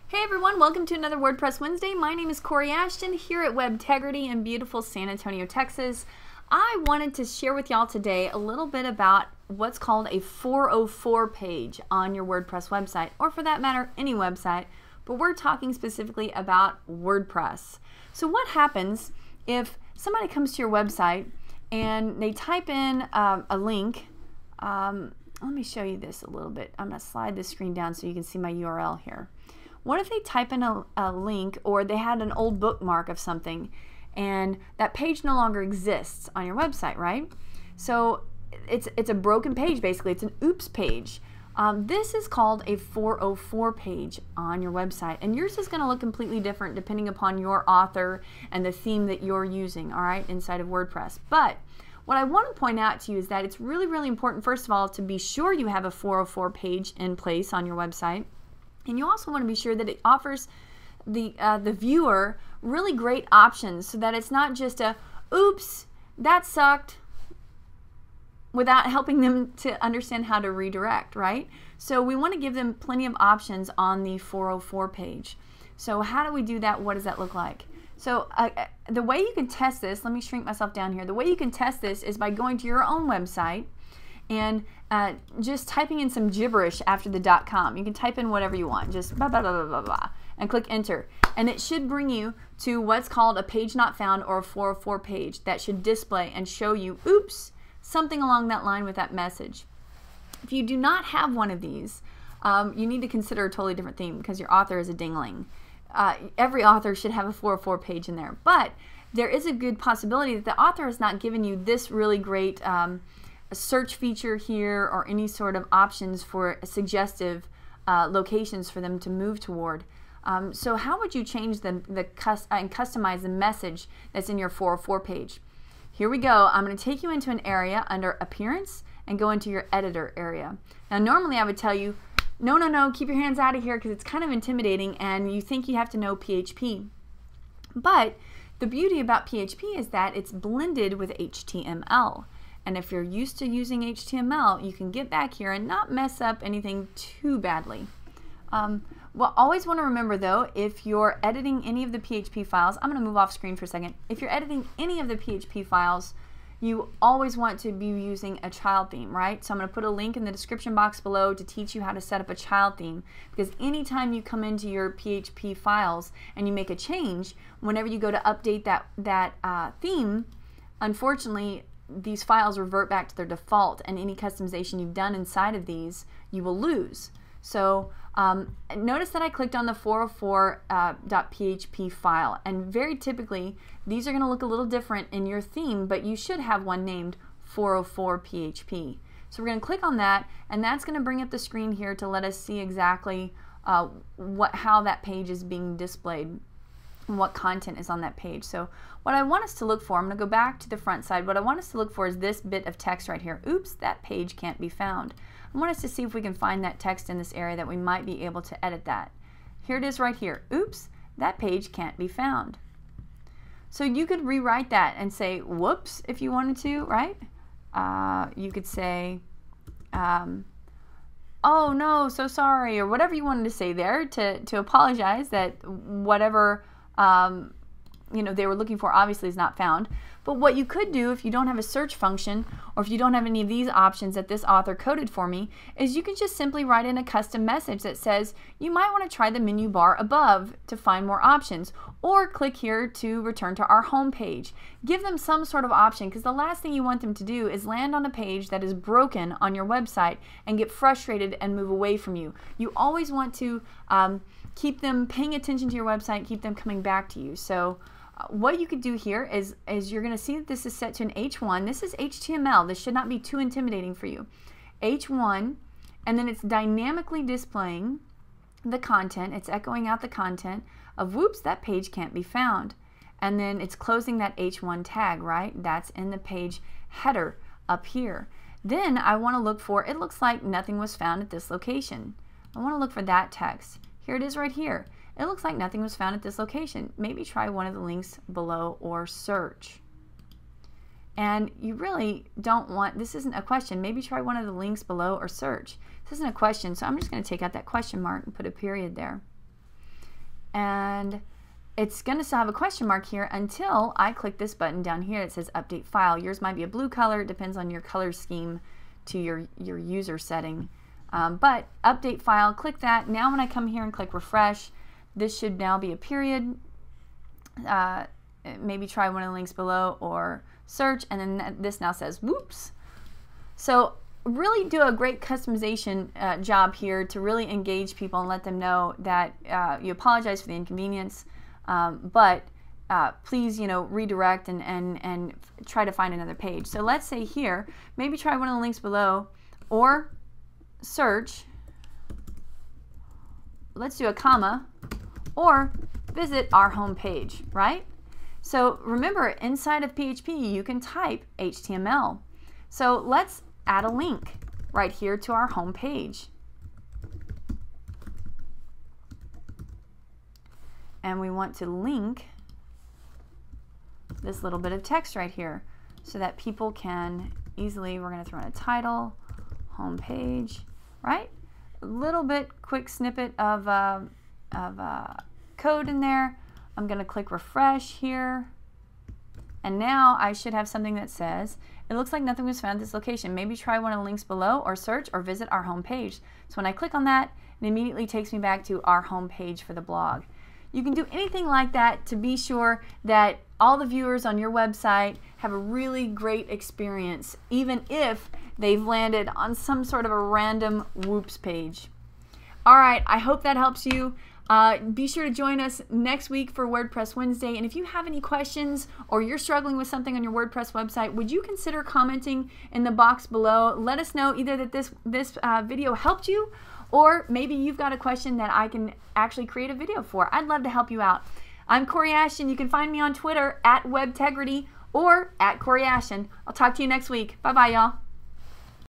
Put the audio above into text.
Hey everyone, welcome to another WordPress Wednesday. My name is Corey Ashton here at Webtegrity in beautiful San Antonio, Texas. I wanted to share with y'all today a little bit about what's called a 404 page on your WordPress website, or for that matter, any website, but we're talking specifically about WordPress. So what happens if somebody comes to your website and they type in a link? Let me show you this a little bit. I'm going to slide this screen down so you can see my URL here. What if they type in a link, or they had an old bookmark of something and that page no longer exists on your website, right? So it's a broken page basically. It's an oops page. This is called a 404 page on your website, and yours is going to look completely different depending upon your author and the theme that you're using, all right, inside of WordPress. But what I want to point out to you is that it's really, really important, first of all, to be sure you have a 404 page in place on your website. And you also want to be sure that it offers the viewer really great options, so that it's not just a, oops, that sucked, without helping them to understand how to redirect, right? So we want to give them plenty of options on the 404 page. So how do we do that? What does that look like? So the way you can test this, let me shrink myself down here. The way you can test this is by going to your own website and just typing in some gibberish after the .com. You can type in whatever you want, just blah, blah, blah, blah, blah, blah, and click enter. And it should bring you to what's called a page not found, or a 404 page that should display and show you, oops, something along that line with that message. If you do not have one of these, you need to consider a totally different theme, because your author is a dingling. Every author should have a 404 page in there. But there is a good possibility that the author has not given you this really great a search feature here, or any sort of options for suggestive locations for them to move toward. So how would you change and customize the message that's in your 404 page? Here we go. I'm going to take you into an area under Appearance and go into your Editor area. Now normally I would tell you, no, keep your hands out of here, because it's kind of intimidating and you think you have to know PHP. But the beauty about PHP is that it's blended with HTML. And if you're used to using HTML, you can get back here and not mess up anything too badly. Well, always want to remember though, if you're editing any of the PHP files, I'm going to move off screen for a second. If you're editing any of the PHP files, you always want to be using a child theme, right? So I'm going to put a link in the description box below to teach you how to set up a child theme, because anytime you come into your PHP files and you make a change, whenever you go to update that theme, unfortunately, these files revert back to their default, and any customization you've done inside of these you will lose. So notice that I clicked on the 404.php file, and very typically these are going to look a little different in your theme, but you should have one named 404.php. So we're going to click on that, and that's going to bring up the screen here to let us see exactly how that page is being displayed and what content is on that page. So what I want us to look for, I'm going to go back to the front side. What I want us to look for is this bit of text right here. Oops, that page can't be found. I want us to see if we can find that text in this area that we might be able to edit that. Here it is right here. Oops, that page can't be found. So you could rewrite that and say whoops if you wanted to, right? You could say oh no, so sorry, or whatever you wanted to say there to apologize that whatever they were looking for obviously is not found. But what you could do if you don't have a search function, or if you don't have any of these options that this author coded for me, is you can just simply write in a custom message that says you might want to try the menu bar above to find more options, or click here to return to our home page. Give them some sort of option, because the last thing you want them to do is land on a page that is broken on your website and get frustrated and move away from you. You always want to keep them paying attention to your website, keep them coming back to you. So what you could do here is you're going to see that this is set to an H1. This is HTML. This should not be too intimidating for you. H1, and then it's dynamically displaying the content. It's echoing out the content of whoops, that page can't be found. And then it's closing that H1 tag, right? That's in the page header up here. Then I want to look for, it looks like nothing was found at this location. I want to look for that text. Here it is right here. It looks like nothing was found at this location. Maybe try one of the links below, or search. And you really don't want, this isn't a question, maybe try one of the links below or search. This isn't a question, so I'm just going to take out that question mark and put a period there. and it's going to still have a question mark here until I click this button down here that says update file. Yours might be a blue color. It depends on your color scheme to your user setting. But update file, click that. Now when I come here and click refresh, this should now be a period. Maybe try one of the links below or search, and then this now says whoops. So really do a great customization job here to really engage people and let them know that you apologize for the inconvenience, but please, redirect and try to find another page. So let's say here, maybe try one of the links below or search. Let's do a comma or visit our home page, right? So remember, inside of PHP, you can type HTML. So let's add a link right here to our home page. And we want to link this little bit of text right here so that people can easily, we're going to throw in a title, home page, right? A little bit quick snippet of code in there. I'm going to click refresh here, and now I should have something that says, it looks like nothing was found at this location. Maybe try one of the links below or search or visit our home page. So when I click on that, it immediately takes me back to our home page for the blog. You can do anything like that to be sure that all the viewers on your website have a really great experience, even if they've landed on some sort of a random whoops page. All right, I hope that helps you. Be sure to join us next week for WordPress Wednesday. And if you have any questions or you're struggling with something on your WordPress website, would you consider commenting in the box below? Let us know either that this video helped you, or maybe you've got a question that I can actually create a video for. I'd love to help you out. I'm Corey Ashton. You can find me on Twitter @WebTegrity or @CoreyAshton. I'll talk to you next week. Bye-bye, y'all.